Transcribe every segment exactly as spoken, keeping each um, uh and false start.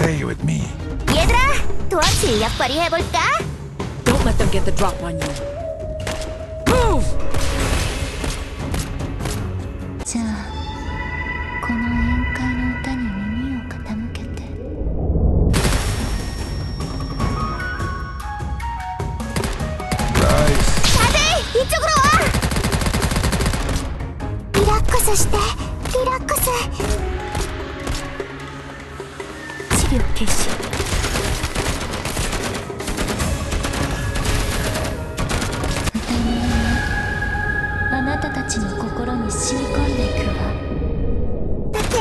stay with me. 얘들아, 도합 실력 발휘해볼까? Don't let them get the drop on you. Move! じゃあ、この宴会の歌に耳を傾けて。다들 이쪽으로 와! リラックスして、リラックス。治療開始。あなたたちの心に染み込んでいくわ。だって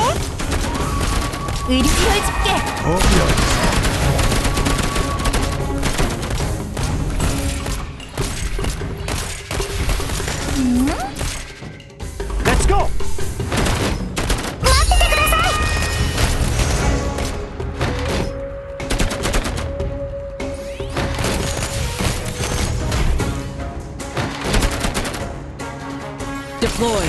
의료기혈집계うん Let's go! 待っててください。 Deployed.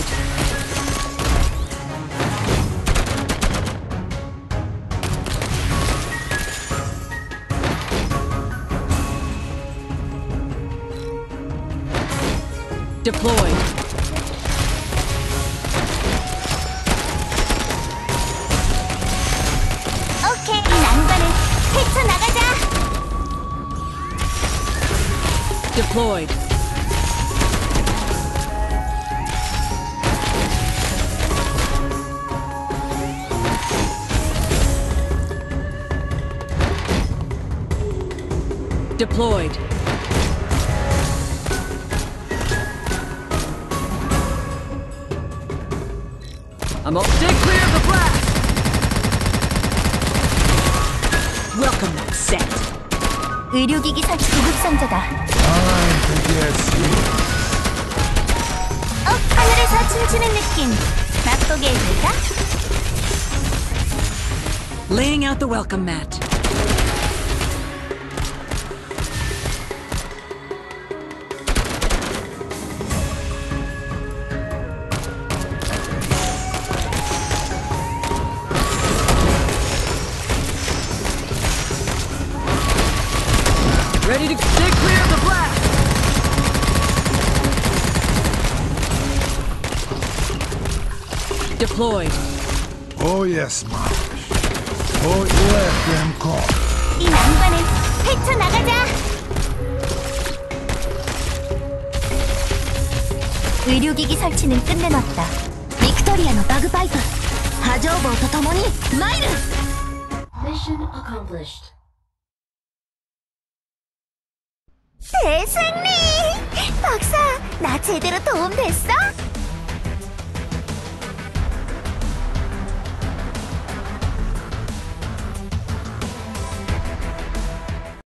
Deployed. 오케이, 이 난관을 헤쳐나가자. Deployed. Deployed. I'm up. Stay clear of the blast! Welcome that set. 의료기기 설치 구급상자다. Time to get serious. 어, 하늘에서 춤추는 느낌. 맛보게 해줄까? Laying out the welcome mat. Ready to stay clear of the blast! Deployed. Oh yes, Marsh. Oh, let them come. 이 난관을 헤쳐나가자. 의료기기 설치는 끝내놨다. 빅토리아의 바그파이프. 하저우보と共に参る. Mission accomplished. 대승리! 박사, 나 제대로 도움 됐어?